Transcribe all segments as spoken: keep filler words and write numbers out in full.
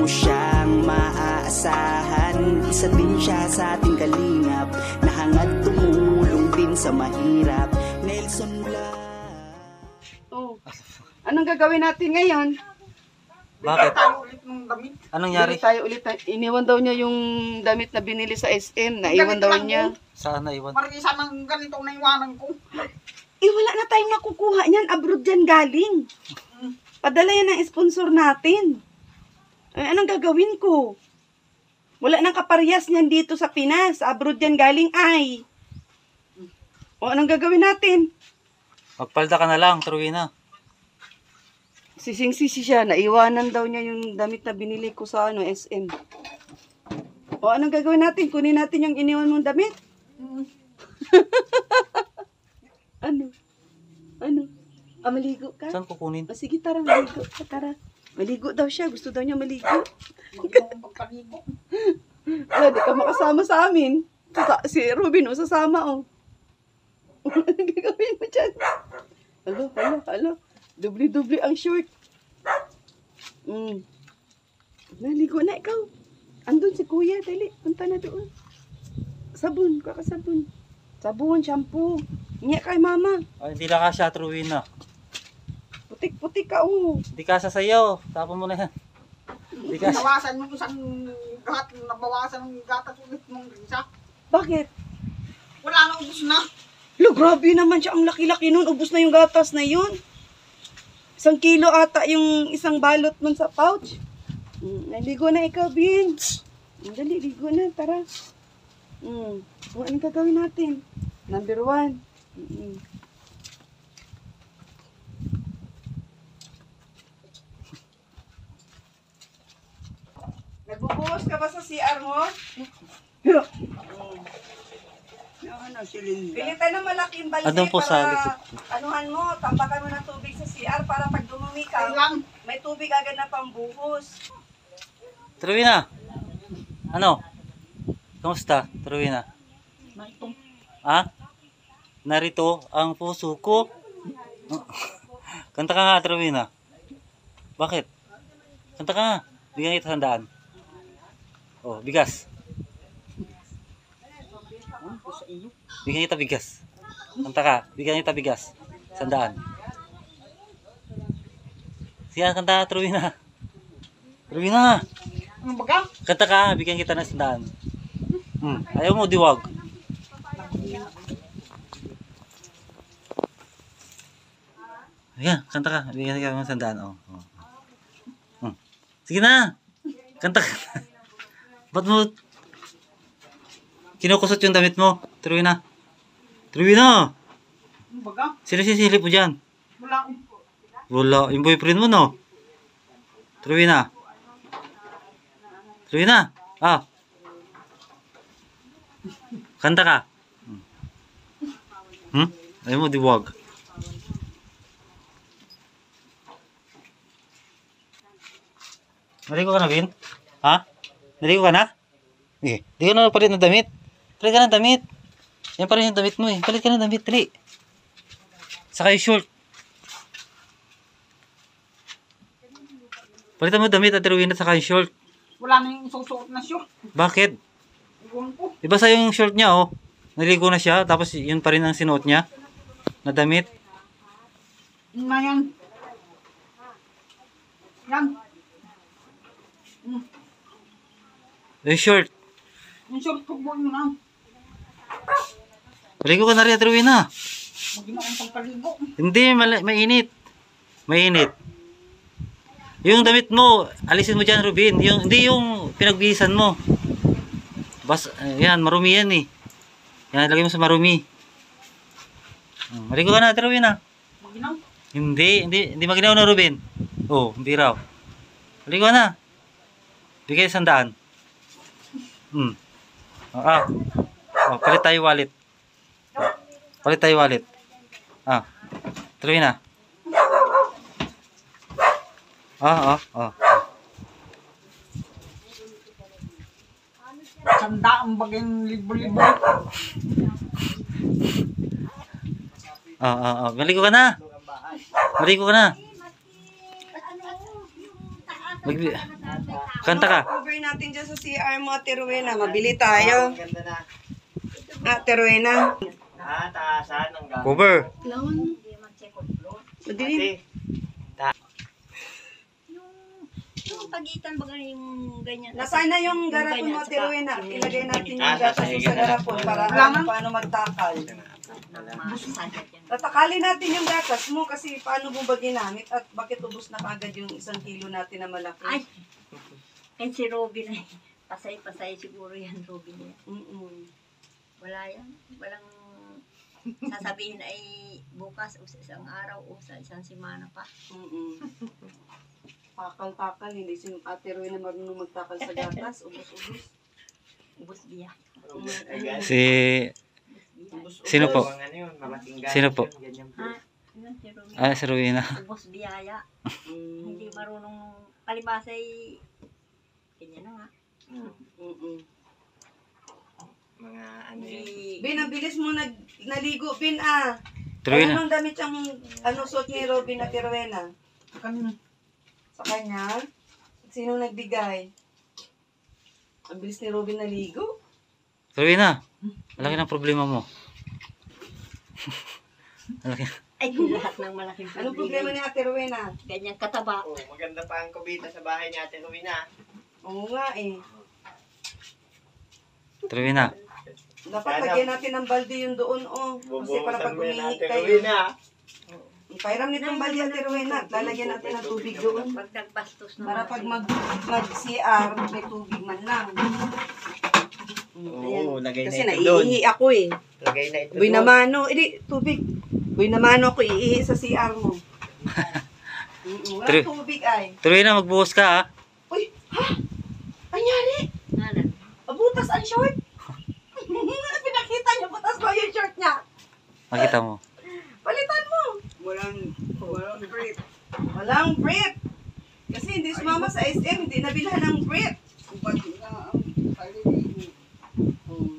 mo siyang maaasahan. Isa din siya sa ating kalingap, nahangad tumulong din sa mahirap. Nelson Blas. Oh. Anong gagawin natin ngayon? Bakit? Anong nangyari? Bili tayo ulit. Iniwan daw niya yung damit na binili sa S M. Naiwan daw niya. Saan naiwan? Marisa ng ganito na iwanan ko. Eh, wala na tayong makukuha niyan. Abroad yan galing. Padala yan ng sponsor natin. Eh, anong gagawin ko? Wala nang kaparyas niyan dito sa Pinas. Abroad yan galing ay. O, anong gagawin natin? Magpalda ka na lang, Truwina. Sising-sisi siya. Naiwanan daw niya yung damit na binili ko sa ano, S M. O, anong gagawin natin? Kunin natin yung iniwan mong damit? Ano? Ano? Ah, maligo ka? Saan kukunin? O, sige, tara, maligo ka, tara. Maligo daw siya. Gusto daw niya maligo. Pagpaligo. Wala, di ka makasama sa amin. Sasa si Ruben, o, sasama, o. Anong gagawin mo dyan? Halo, halo, halo. Dubli-dubli ang short. Mm. Naligo na ikaw. Andun si kuya, dali. Punta na doon. Sabon, kakasabon. Sabon, shampoo. Inya kay mama. Ay, hindi na kasya, Truwina. Putik-putik ka, oh. Hindi kasya sa'yo. Tapon mo na yan. Hindi kasya. Nawasan yung isang gat, nabawasan ng gatas ulit mong isa. Bakit? Wala na, ubus na. Lo, grabe naman siya. Ang laki-laki nun. Ubus na yung gatas na yun. Isang kilo ata yung isang balot nun sa pouch. Mm, naligo na ikaw, Vince. Dali, ligo na. Tara. Mm. Kung anong gagawin natin? Number one. Mm-mm. Nagbubuhos ka ba sa C R mo? Yeah. Ano, silin. Bili tayo ng malaking balde Andun po sa para likod. anuhan mo, tambakan mo ng tubig sa C R para pag dumumi ka, Lang. may tubig agad na pambuhos. Truwina. Ano? Kamusta, Truwina? Naitong. Ha? Narito ang puso ko. Kanta ka nga, Truwina. Bakit? Kanta ka nga. Bigyan kita sandaan. Oh, bigas. Bigyan kita bigas. Kanta ka. Bigyan kita bigas. Sandaan. Siya, kanta ka, Truwina. Truwina. Ang baga? Kanta ka. Bigyan kita ng sandaan. Hmm. Ayaw mo, diwag. Ayan, kanta ka. Bigyan ka ng sandaan. Oh, oh. Hmm. Sige na. Kanta ka. Ba't mo kinukusot yung damit mo? Truwina. Truwina. Ang baga? Sino sisilip mo dyan? Wala. Wala. Yung boyfriend mo, no? Truwina. Truwina. Ah. Kanta ka. Hmm? Ayaw mo, diwag. Naligo ka na, Vin? Ha? Naligo ka na? Sige. Di ka na palit ng damit. Palit ka ng damit. Yan pa rin yung damit mo eh. Palit ka ng damit, dali. Saka yung short. Palitan mo damit at Truwina saka yung short. Wala na yung susuot na siya. Bakit? Iwan ko. Diba sa yung short niya oh. Naligo na siya. Tapos yun pa rin ang sinuot niya. Na damit. Yun na yan. Yan. Hmm. Yung short. Yung short ko mo yun na. Maligo ka na rin at Truwina. Magina akong pagpaligo. Hindi, mali- mainit. Mainit. Yung damit mo, alisin mo dyan, Rubin. Yung, hindi yung pinagbihisan mo. Bas, uh, yan, marumi yan eh. Yan, lagay mo sa marumi. Hmm, maligo ka na, Truwina. Magina. Hindi, hindi, hindi maginaw na, Rubin. Oh, hindi raw. Maligo ka na. Bigay sandaan. Hmm. Oh, ah. Oh, palit tayo wallet. Palit tayo wallet. Ah. Truwina. Ah, ah, ah. Sanda ang bagay libo-libo. Ah, ah, ah. Maligo ka na. Maligo ka na. Mag Kanta ka. Cover natin dyan sa C R mo, Ate Rowena. Mabili tayo. Ganda na. Ate Rowena. Ah, taasan ng gano'n. Cover. Madilim. Yung pagitan baga yung ganyan. Nasaan na yung garapon mo, Ate Rowena? Ilagay natin yung gatas mo sa garapon para alam paano magtakal. Tatakalin natin yung gatas mo kasi paano mo ba ginamit at bakit ubos na kagad yung isang kilo natin na malaki? Ay, and si Robin ay pasay-pasay siguro yan, Robin yan. Mm-mm. Wala yan. Walang sasabihin ay bukas o sa isang araw o sa isang semana pa. Mm-mm. Takal-takal, hindi si Ate Rowena marunong magtakal sa gatas, ubos-ubos. Ubus biya. Si Sino po? Sino po? Ha? Yun, si Robin. Ah, si Rowena. Ubus biyaya. Mm. Hindi marunong palibasay. Ganyan na nga. Mm-mm. Mga ano yun. Hindi. Bin, ang bilis mo nag, naligo, Bin, ah. Rowena. Anong damit ang ano, suot ni Robin at Rowena? Kanina. Sa kanya? Sino nagbigay? Ang bilis ni Robin naligo. Rowena, malaki ng problema mo. Malaki. Ay, kung lahat ng malaking Anong problema ni Ate Rowena? Ganyan kataba. Oh, maganda pa ang kubita sa bahay ni Ate Rowena. Oo nga eh. Rowena. Dapat lagyan natin ng balde yung doon, oh. Kasi para pag umihi kayo. Rowena. Pairam nitong balde, Ate Rowena. Lalagyan natin ng tubig doon. Pag nagbastos na. Para pag mag, mag-C R, may tubig man lang. Oo, lagay na Kasi ito doon. naiihi ako eh. Lagay na ito Boy doon. namano, edi tubig. Boy namano ako iihi sa C R mo. Mm, Wala Tre- tubig ay. Rowena, magbuhos ka ha. Uy, ha? Anyari? Ano? Butas ang short. Pinakita niya, butas ko yung short niya. Makita mo. Palitan mo. Walang, walang brief. Walang brief. Kasi hindi sumama sa S M, hindi nabilhan ng brief. Kubati na ang sarili. Hmm.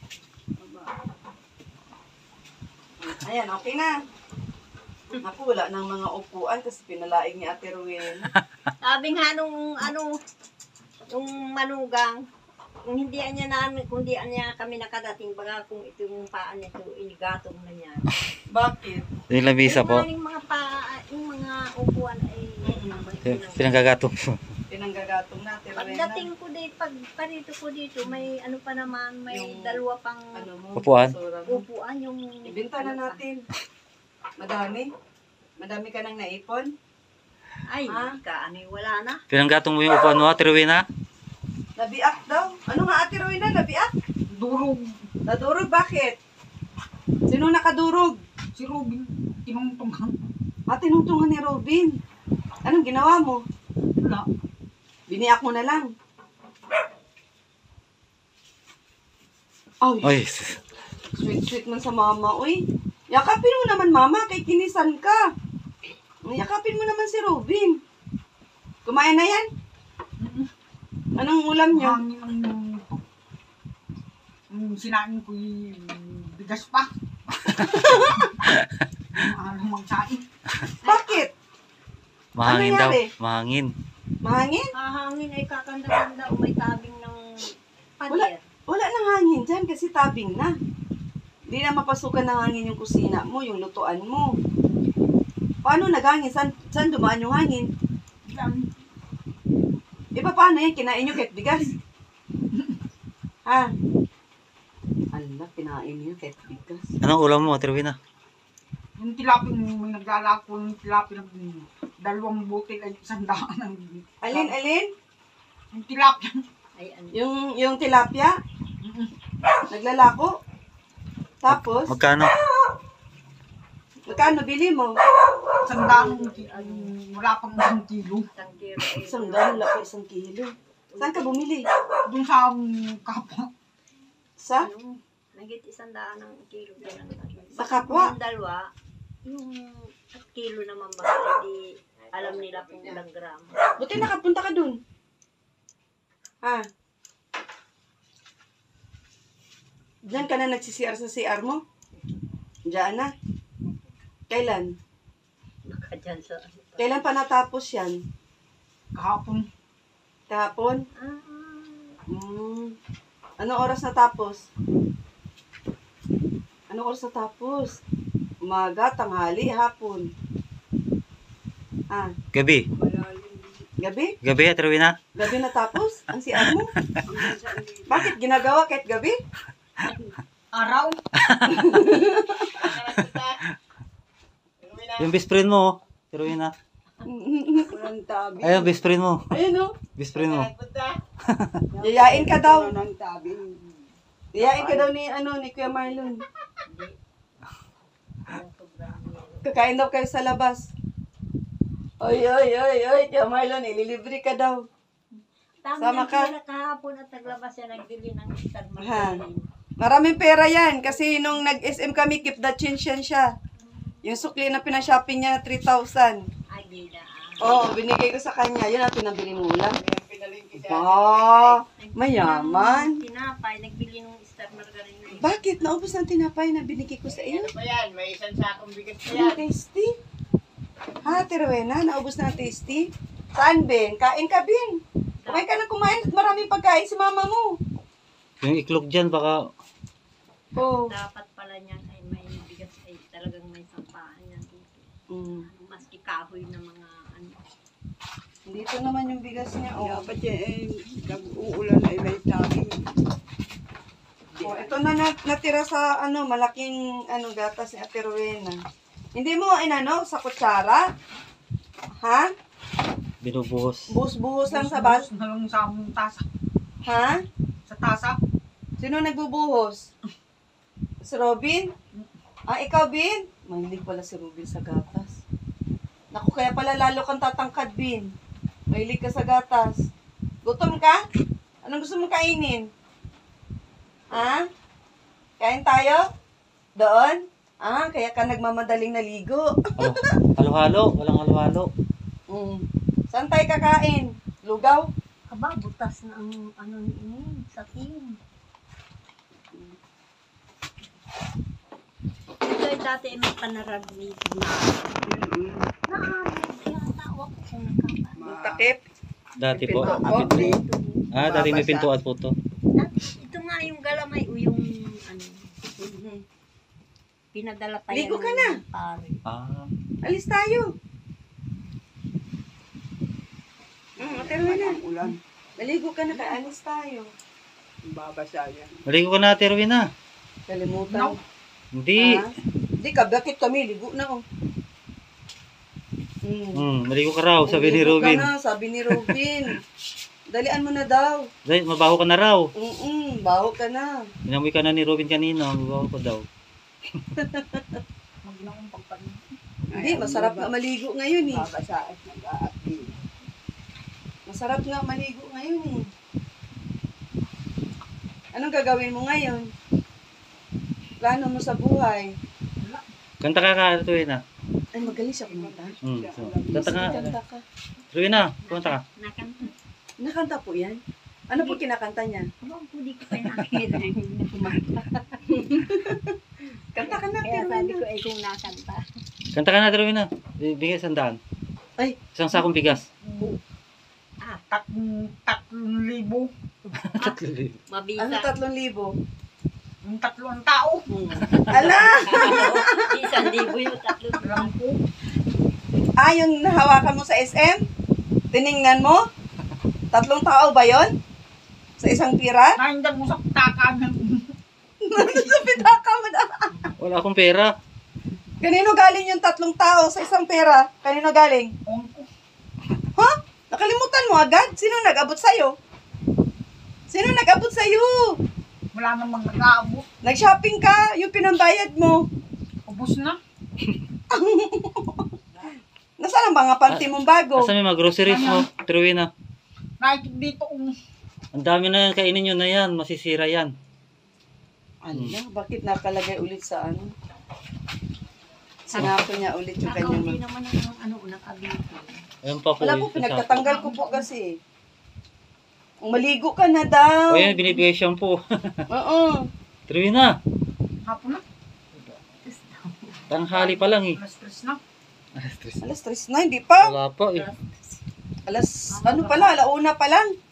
Ayan, okay na. Naku, wala ng mga upuan kasi pinalaig ni Ate Rowena. Sabi nga nung ano, nung manugang, kung hindi niya namin, kung hindi niya kami nakadating, baga kung ito yung paan nito, inigatong na niya. Bakit? Yung labisa po. Yung mga pa, yung mga upuan ay, Pinanggagatong mo. Pinanggagatong na, Ate Rowena. pagdating ko dito, pag parito ko dito, may ano pa naman, may Yung- dalawa pang Ano mo? Upuan? basura mo. upuan yung... Ibenta na natin. Madami? Madami ka nang naipon? Ay, Ha? ka, ano, wala na. Pinanggatong mo yung upuan mo, Ate Rowena. Nabiak daw. Ano nga, Ate Rowena? Nabiak? Durog. Nadurog, bakit? Sino nakadurog? Si Robin, tinungtungan. Ah, tinutulungan ni Robin. Anong ginawa mo? Wala. Biniak mo na lang. Ay, Oy, sweet-sweet man sa mama, uy. Yakapin mo naman, mama, kay kinisan ka. Yakapin mo naman si Robin. Kumain na yan? Anong ulam niyo? Hangin ang yung sinain ko yung bigas pa. Ano magsain. Bakit? mahangin Ano daw. nangyari? Mahangin. Mahangin? Hahangin ay kakanda-kanda o may tabing ng Wala, pader. wala nang hangin dyan kasi tabing na. Hindi na mapasukan ng hangin yung kusina mo, yung lutuan mo. Paano naghangin? San, saan dumaan yung hangin? Yan. E paano yan? Kinain nyo kahit bigas? Ha? Ala, kinain nyo kahit bigas. Anong ulam mo, Ate Rowena? Yung tilapin mo, naglalako yung tilapin ng dalawang butil ay isang daan ng Alin, alin? yung tilapin. Ay, ano. Yung, yung tilapia? Naglalako? Tapos, Magkano? magkano bili mo? Isang daan ng ki- ay, wala pang isang kilo. Isang kilo ay... Isang daan, laki, isang kilo. Saan ka bumili? Doon sa um, kapwa. Sa? Ano, nagit isang daan ng kilo. Ganun. Sa kapwa? Yung dalawa, yung at kilo naman ba, hindi alam nila kung ilang gramo. Buti nakapunta ka dun. Ha? Diyan ka na nagsi-C R sa C R mo? Diyan na. Kailan? Baka dyan sa... Kailan pa natapos yan? Kahapon. Kahapon? Ah, Hmm. Anong oras natapos? Anong oras natapos? Umaga, tanghali, hapon. Ah, Gabi. gabi? Gabi, Ate Rowena? Gabi natapos? Ang si mo? Bakit ginagawa kahit gabi? Araw. Yung best friend mo, Ate Rowena. Walang tabi. Ayun, best friend mo. Ayun o. Best friend mo. Yayain ka daw. Walang tabi. Yayain ka daw ni, ano, ni Kuya Marlon. Kakain daw kayo sa labas. Oy, oy, oy, oy, Kuya Marlon, ililibre ka daw. Sama Sama ka. ka. Kahapon at naglabas siya nagbili ng Star Ha. Magdalene. Maraming pera yan. Kasi nung nag-S M kami, keep the change yan siya. Yung sukli na pinashopping niya, three thousand. Ay, di na. Oo, binigay ko sa kanya. Yun ang pinabili mo ulam. Ba, mayaman. Tinapay, nagbili ng Star Margarine. Bakit? Naubos ng tinapay na binigay ko sa iyo? Ano ba yan? May isang sakong bigas pa Ano, tasty? Ha, Tirwena, naubos na ang tasty? Saan, Ben? Kain ka, Ben. Kumain ka na kumain at maraming pagkain si mama mo. Yung iklog dyan, baka... Oo. Dapat pala niyan ay may bigas ay talagang may sampaan yan dito. Mm. Maski kahoy na mga ano. Dito naman yung bigas niya. Oh. Dapat yan eh, nag-uulan ay may tabi. Oh, ito na nat- natira sa ano, malaking ano gatas ni Ate Rowena. Hindi mo inano sa kutsara? Ha? Binubuhos. Buhos-buhos lang sa bas. Na lang sa among tasa. Ha? Sa tasa. Sino nagbubuhos? Si Robin? Ah, ikaw, Bin? Mahilig pala si Robin sa gatas. Naku, kaya pala lalo kang tatangkad, Bin. Mahilig ka sa gatas. Gutom ka? Anong gusto mong kainin? Ha? Kain tayo? Doon? Ah, kaya ka nagmamadaling naligo. Halo- Halo-halo, walang halo-halo. Mm. Saan tayo kakain? Lugaw? Aba, butas na ang ano ni sa team. Ito ay dati ay may panaraglig na. Naamit kaya tawa ko kung nakapa. Yung takip? Dati po. Pinto po. Pinto. Ah, dati may pintuan po to. Ito nga yung galamay o yung ano, pinadala pa yan Ligo ka ng na. pare. Ah. Alis tayo. Mm, Ate Rowena. Ulan. Maligo ka na, kaalis tayo. Babasa yan. Maligo ka na, Ate Rowena. Kalimutan. No. Hindi. Ha? Hindi ka, bakit kami? Ligo na, oh. Mm. Hmm, maligo ka raw, sabi ni Ligo Robin. Ka na, sabi ni Robin. Dalian mo na daw. Dahil mabaho ka na raw. Mm-mm, baho ka na. Inamoy ka na ni Robin kanina, mabaho ko daw. Huwag na akong pagpanin. Hindi, masarap nga maligo ngayon eh. Babasa at nag-aati. Masarap nga maligo ngayon eh. Anong gagawin mo ngayon? Plano mo sa buhay? Kanta ka ka, Ate Rowena. Ay, magaling siya kumanta. Hmm, so, kanta ka. Kanta ka. Rowena, kumanta ka. Nakanta. Nakanta po yan? Ano po kinakanta niya? Aba, hindi ko pa nakita na kumanta. Kanta ka na, Kaya pero sabi ko ay kung nakanta. Kanta ka na, Ate Rowena. Bigay isang daan. Ay. Isang sakong bigas. Ah, Tatlong, tatlong libo. mabisa. ano tatlong libo? Yung tatlong tao. Hmm. Ala! Isang libo yung tatlo. Alam ko. Ah, yung nahawakan mo sa S M? Tiningnan mo? Tatlong tao ba yon? Sa isang pira? Nahindan mo sa takan. sa pitaka mo na. Wala akong pera. Kanino galing yung tatlong tao sa isang pera? Kanino galing? Ewan ko. Ha? Nakalimutan mo agad? Sino nag-abot sa'yo? Sino nag-abot sa'yo? Wala namang nag-aabot. Nag-shopping ka? Yung pinambayad mo? Ubus na. Nasaan ang mga panty mong bago? Asa may mga groceries mo, Ate Rowena? Nakikita dito um, Ang dami na yan, kainin nyo na yan. Masisira yan. Ala, bakit nakalagay ulit sa ano? Sinapo niya ulit yung kanyang... Nakaunti naman ang ano, nakabito. Ayan pa po. Wala po, eh, pinagtatanggal ko po kasi. Kung maligo ka na daw. O yan, binibigay shampoo. Oo. Ate Rowena, hapon na. tanghali pa lang eh. Alas tres na. Alas tres na, hindi pa. Wala pa eh. Alas, ano pala, alauna pa lang.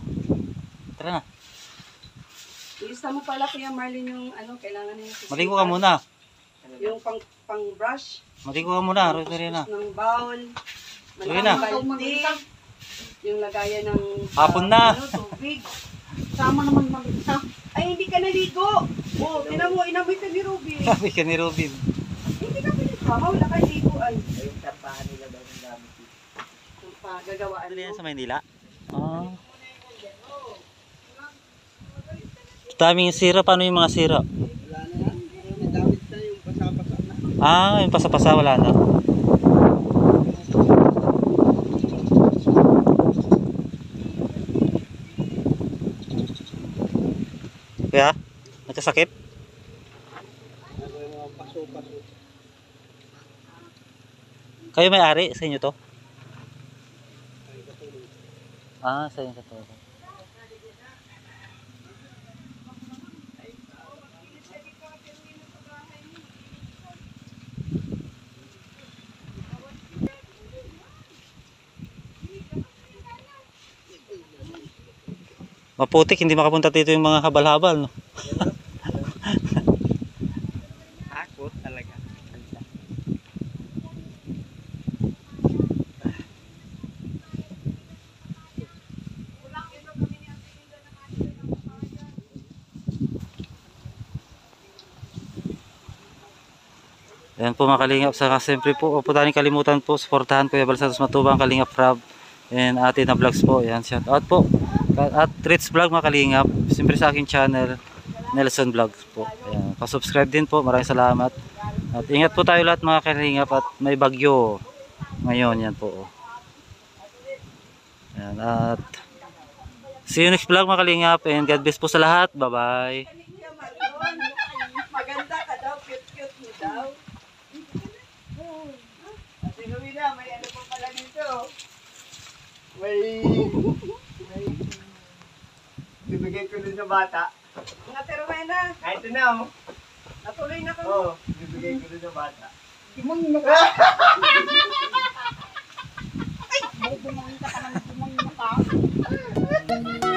Tara na. Ilista mo pala Kuya Marlin yung ano, kailangan niya. Maligo ka muna. Yung pang, pang brush, Maligo ka muna, Rosalina. ng bowl, Sige na. balde, yung lagayan ng Hapon na. ano, tubig. Sama naman mag-isa. Ay, hindi ka naligo. Oh, tinan mo, inamoy ka ni Ruby. Sabi ka ni Robin. Hindi ka pinagkama, wala ka ligo. Ay, Yung tapahan nila daw ng gamit. yung pagagawaan Ano yan mo. sa Maynila? Ah. Daming sira. Paano yung mga sira? Wala na yan. Yung nagamit na yung pasapasa na. Ah, yung pasa-pasa wala na. Kaya, nagkasakit? Kayo may-ari sa inyo to? Ah, sa inyo to. Maputik, hindi makapunta dito yung mga habal-habal, no? Ako talaga. Ayan po mga kalingap, saka siyempre po, huwag po tayong kalimutan po, supportahan Kuya Bal Santos Matubang, Kalingap Rob, and Ate na Vlogs po. Ayan, shout out po. At Rich Vlog mga kalingap, siyempre sa aking channel, Nelson Vlogs po. Ayan, pa-subscribe din po, maraming salamat. At ingat po tayo lahat mga kalingap, at may bagyo ngayon, yan po. Ayan, at see you next vlog mga kalingap, and God bless po sa lahat. Bye bye. Maganda ka daw, cute-cute mo daw. Ate Rowena, may ano pa pala nito. May... may... bibigay ko dun sa bata. Ate Rowena, Ah, ito na oh. natuloy na kami. Oo, bibigay ko dun sa bata. Demonyo ka. Ay, demonyo ka naman, demonyo ka.